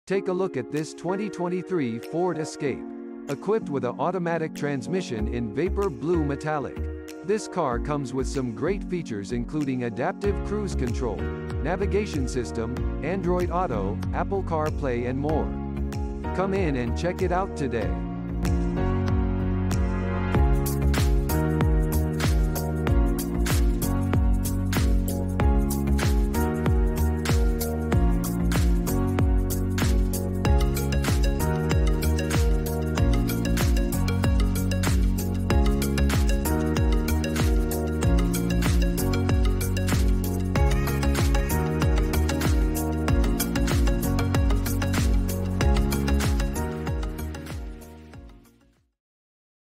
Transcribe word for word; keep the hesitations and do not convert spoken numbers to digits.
Take a look at this twenty twenty-three Ford Escape. Equipped with an automatic transmission in Vapor Blue Metallic. This car comes with some great features including adaptive cruise control, navigation system, Android Auto, Apple CarPlay and more. Come in and check it out today.